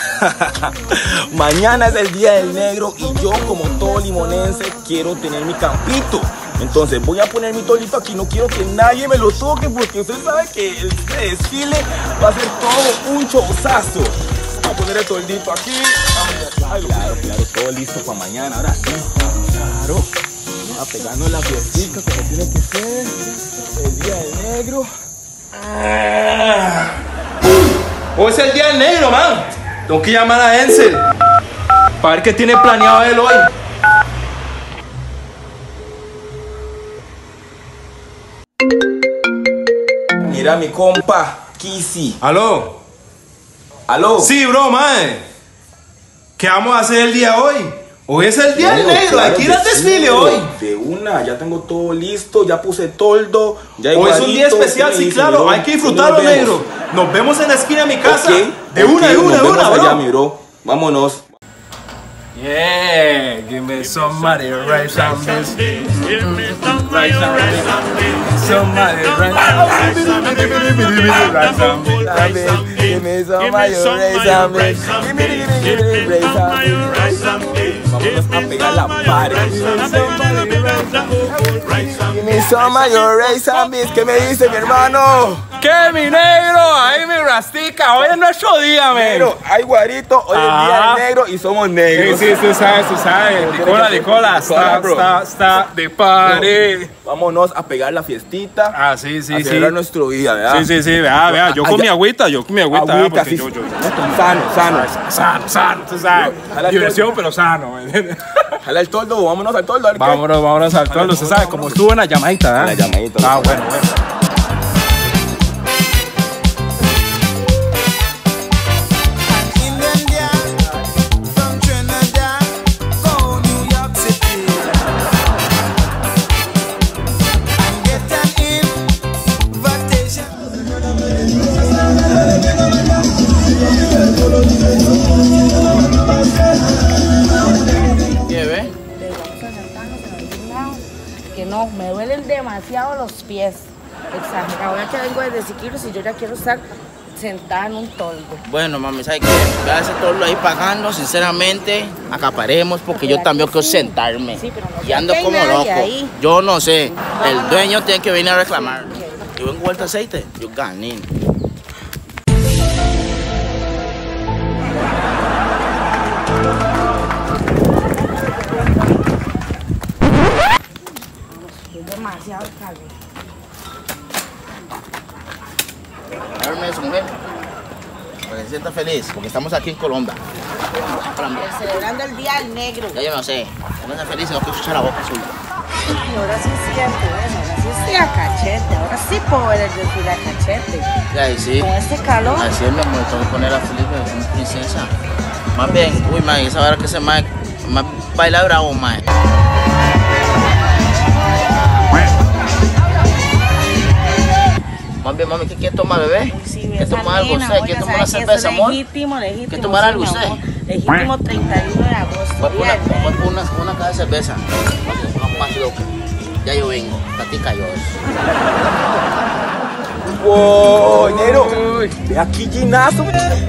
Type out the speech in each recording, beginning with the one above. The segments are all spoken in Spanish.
Mañana es el día del negro y yo, como todo limonense, quiero tener mi campito. Entonces voy a poner mi toldito aquí, no quiero que nadie me lo toque porque usted sabe que este desfile va a ser todo un showzazo. Voy a poner el toldito aquí. Claro, todo listo para mañana, ahora sí. Claro, a pegarnos la fiestica como tiene que ser. El día del negro. Hoy es el día del negro, man. Tengo que llamar a Ensel para ver qué tiene planeado él hoy. Mira mi compa, Kissy. ¿Aló? ¿Aló? Sí, bro, man. ¿Qué vamos a hacer el día de hoy? Hoy es el día del negro, hay que ir al desfile hoy. De una, ya tengo todo listo, ya puse toldo. Ya Hoy es un día especial, sí, claro, hay que disfrutarlo, negro. Nos vemos en la esquina de mi casa. De una, bro. allá, mi bro. Vámonos. Yeah, give me somebody right some this. Give me somebody right some this. Somebody right some this. Give me somebody right some this. Vámonos a pegar la pared. Give me somebody right some this. ¿Qué me dice mi hermano? ¿Qué, mi negro? Ahí mi rastica, hoy es nuestro día, Negro, ay guarito, hoy es el día del negro y somos negros. Sí, tú sabes. Nicola, está de party. Vámonos a pegar la fiestita. Ah, sí. A celebrar nuestro día, ¿verdad? Sí, vea, yo con mi agüita, Agüita, sí. Sano, tú sabes. Diversión, pero sano, ¿me entiendes? Jala el toldo, vámonos al toldo. Vámonos al toldo, usted sabe, como estuvo en la llamadita, ¿eh? La llamadita. Bueno. Que no, me duelen demasiado los pies. Exagerado. Ahora que vengo desde Siquirros y yo ya quiero estar sentada en un toldo. Bueno, mami, ¿sabes qué? Vea ese toldo ahí pagando, sinceramente, acaparemos porque yo también quiero sentarme. Sí, pero no y ando como loco. ahí. Yo no sé, el dueño tiene que venir a reclamar. Yo vengo vuelta aceite, yo gané. Demasiado calor. Háblame de su mujer. Para que se sienta feliz, porque estamos aquí en Colombia. Celebrando el día del negro. Ya yo no sé, no sea feliz, no quiero escuchar la boca suya. Y ahora sí es cierto, ahora sí estoy a cachete, ahora sí puedo ver el desfile a cachete. Ya, y sí. Con este calor. Así es, mi amor, tengo que poner a Felipe como princesa. Más bien, uy, mae, esa hora que se mae, baila bravo, mae. Más bien, mami, ¿qué quiere tomar, bebé? Sí, ¿Quiere tomar algo usted? ¿Quiere tomar una cerveza, amor? Legítimo. ¿Quiere tomar algo usted? Legítimo 31 de agosto. Voy a poner una caja de cerveza. Vamos más loca. Ya yo vengo, tatica yo. Wow, negro. Ve aquí, Ginazo.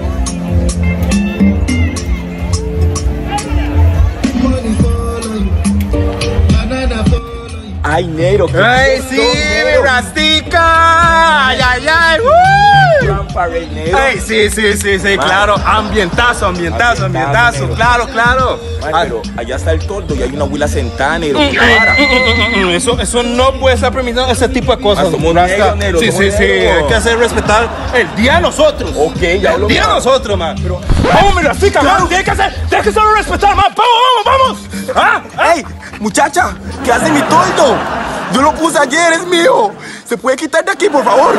Ay, negro. ¡Ay, sí, mi rastica! ¡Ay! ¡Ay, sí, claro! Ambientazo, claro. Ay, pero allá está el toldo y hay una abuela sentada, negro. Eso no puede estar permitido, ese tipo de cosas. Somos negros, Sí, hay que hacer respetar el día de nosotros. Ok, ya el día de nosotros, man. Vamos, mi rastica, man. Tienes que hacerlo respetar, man. Vamos. ¿Ah? ¡Ey, muchacha! ¿Qué hace mi toldo? Yo lo puse ayer, es mío. ¿Se puede quitar de aquí, por favor?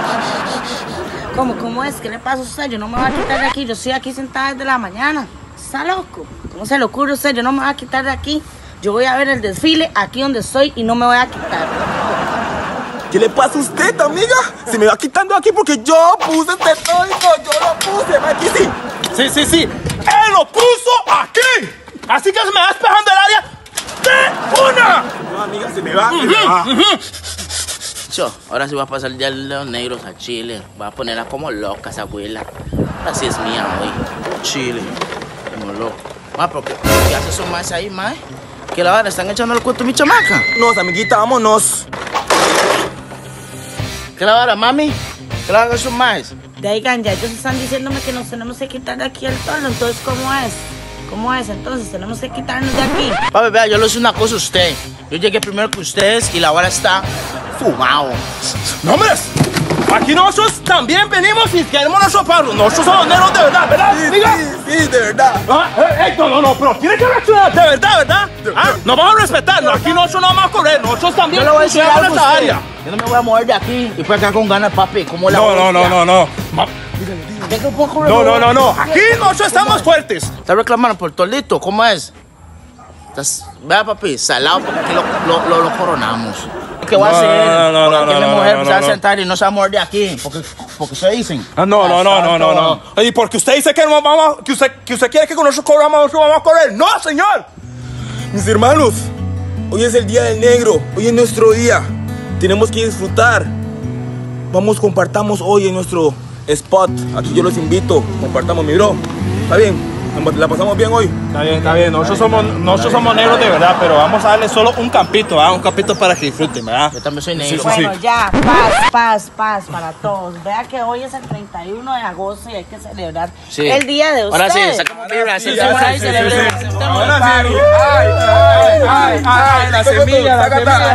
¿Cómo es? ¿Qué le pasa a usted? Yo no me voy a quitar de aquí. Yo estoy aquí sentada desde la mañana. ¿Está loco? ¿Cómo se le ocurre a usted? Yo no me voy a quitar de aquí. Yo voy a ver el desfile aquí donde estoy y no me voy a quitar. ¿Qué le pasa a usted, amiga? Se me va quitando aquí porque yo puse este toldo. Yo lo puse, aquí sí. Sí. ¡Él lo puso aquí! Así que se me va despejando el área de una. No, amiga, se me va. Ahora sí va a pasar el día de los negros a Chile. Va a ponerla como loca esa abuela. Así es mía, hoy. Chile. Como loco. Ma, pero ¿qué hace esos más ahí, ma? ¿Qué la van? ¿Están echando el cuento a mi chamaca? Nos, amiguita, vámonos. ¿Qué la vara, mami? ¿Qué la van esos más? Oigan, ya ellos están diciéndome que nos tenemos que quitar de aquí el toldo, entonces ¿cómo es? ¿Cómo es? Entonces tenemos que quitarnos de aquí. Papi, vea, yo le hice una cosa a usted. Yo llegué primero que ustedes y la vara está fumado. ¡No, hombre! Aquí nosotros también venimos y queremos nuestro paro. Nosotros somos negros de verdad, ¿verdad? Diga. Sí, de verdad. No, pero tiene que reaccionar de verdad, ¿verdad? Nos vamos a respetar. Aquí nosotros no vamos a correr. Nosotros también Yo le voy a decir funcionamos algo en a esta usted. área. Yo no me voy a mover de aquí y puede quedar con ganas, papi. ¿Cómo la No. No. Aquí nosotros estamos fuertes. ¿Está reclamando por Tolito? ¿Cómo es? Vea, papi, salado porque aquí lo coronamos. ¿Qué va a hacer? Porque aquí mi mujer se va a sentar y no se va a mover de aquí. Porque se dicen. No. Y porque usted dice que no vamos, que usted quiere que con nosotros corramos, nosotros vamos a correr. ¡No, señor! Mis hermanos, hoy es el día del negro. Hoy es nuestro día. Tenemos que disfrutar. Vamos, compartamos hoy en nuestro spot. Aquí yo los invito. Compartamos, mi bro. ¿Está bien? ¿La pasamos bien hoy? Está bien. Nosotros somos negros de verdad, pero vamos a darle solo un campito, ¿verdad? Un campito para que disfruten, ¿verdad? Yo también soy negro. Bueno, ya, paz para todos. Vea que hoy es el 31 de agosto y hay que celebrar el día de ustedes. Ahora sí, sacamos vibra, Sí, celebremos. Ahora sí. Ay, la semilla.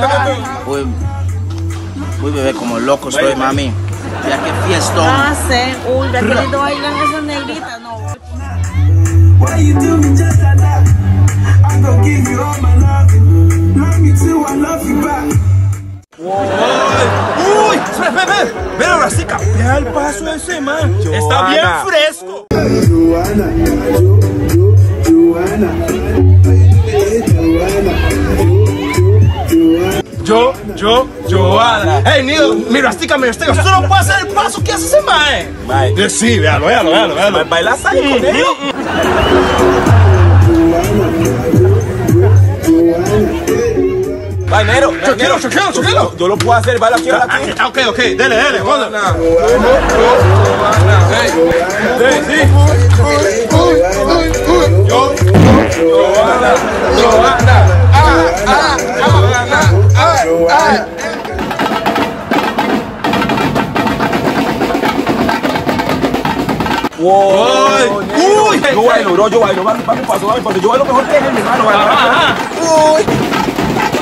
Uy, bebé, como loco estoy, mami. Ya que fiestón. Ah, sí. Uy, ya que lindo bailan esas negritas. No. Why you do me just like that? I gon' give you all my loving. Love me too, I love you back. Uy, espera. Mira, Rastica. Vea el paso ese, man. Está bien fresco. Joanna, Joanna. Hey, Nido, mira, Rastica. Usted no puede hacer el paso que hace ese, man. Sí, véalo. ¿Bailas ahí con ellos? Va, negro. Tranquilo. Yo lo puedo hacer, baila aquí, baila aquí. Ok, dele, Joanna. Uy, yo bailo, bro, va mi paso, yo bailo mejor que él, mi hermano. Uy.